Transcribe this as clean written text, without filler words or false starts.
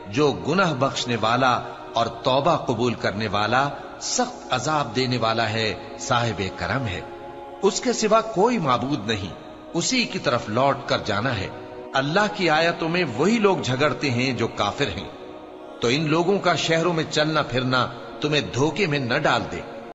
जो गुनाह बख्शने वाला और तौबा कबूल करने वाला, सख्त अजाब देने वाला है, साहिब करम है। उसके सिवा कोई माबूद नहीं, उसी की तरफ लौट कर जाना है। अल्लाह की आयतों में वही लोग झगड़ते हैं जो काफिर हैं। तो इन लोगों का शहरों में चलना फिरना तुम्हें धोखे में न डाल दे।